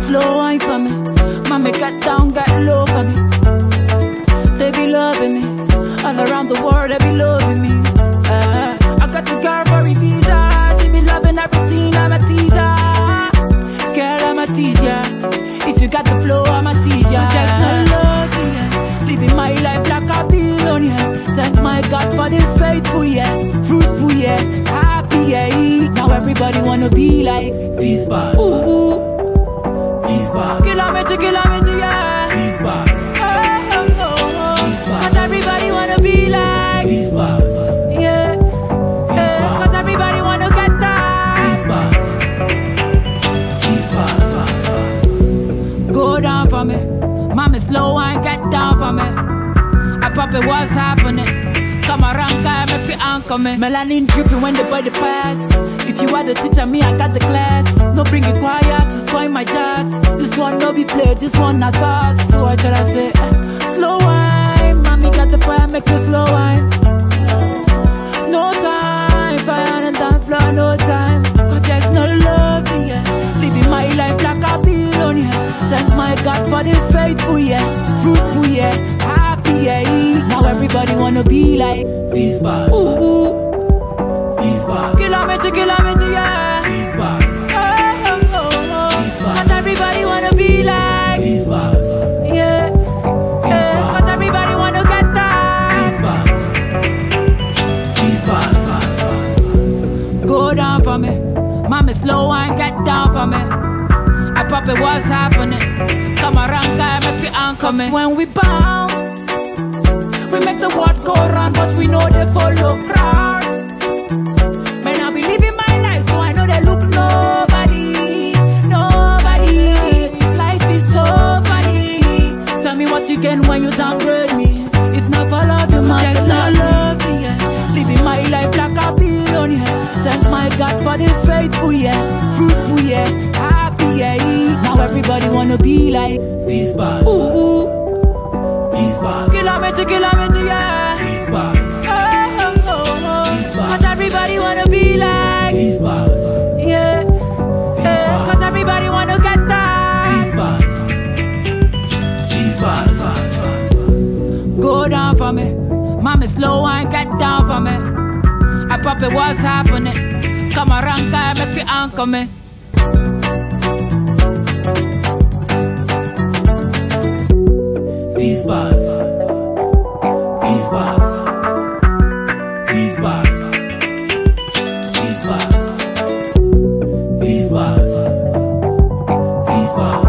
Slow wine for me. Mommy, get down, get low for me. They be loving me. All around the world, they be loving me. I got the girl for Ibiza. She be loving everything, I'm a teaser. Girl, I'm a teaser. If you got the flow, I'm a teaser. Just not lucky, yeah. Living my life like a billionaire. Thank my God for the faithful, yeah. Fruitful, yeah. Happy, yeah. Now everybody wanna be like Feastbars. Ooh. Feastbars. Kilometer, yeah. Feastbars. Cause everybody wanna be like Feastbars. yeah. Cause everybody wanna get that Feastbars. Feastbars. Go down for me. Mommy, slow and get down for me. I pop it, what's happening? Come around, guy, make me anchor me. Melanin dripping when the body pass. If you are the teacher, me, I got the class. No bring it quiet to spoil my jazz. This one no be played, this one na sauce. So I tell her, say, slow wine. Mommy got the fire, make you slow wine. No time, fire and dance floor, no time. Cause there's no love, yeah. Living my life like a billionaire. Thank my God for the faithful, yeah. Fruitful, yeah. Happy, yeah. Now everybody wanna be like Feastbars. Ooh. Feastbars. Kilometer, yeah. Feastbars. Cause everybody wanna be like Feastbars. yeah. Cause everybody wanna get that Feastbars. Feastbars. Go down for me. Mommy, slow and get down for me. I pop it, what's happening? Come around, guy, make you anchor me. When we bounce, we make the world go round, but we know they follow crowd. Man, I be living my life, so I know they look nobody. Life is so funny. Tell me what you get when you downgrade me. If not for love, you might just not love me, yeah. Living my life like a billionaire. Thank my God for the faithful, yeah. Fruitful, yeah. Happy, yeah. Now everybody wanna be like Feastbars. ooh. Feastbars. Kilometer, yeah. Feastbars. Cause everybody wanna be like Feastbars. yeah. Cause everybody wanna get that Feastbars. Feastbars. Go down for me. Mommy, slow and get down for me. I pop it, what's happening? Come around, guy, make you anchor me. Feastbars. Feastbars. Feastbars. Feastbars. Feastbars. Feastbars.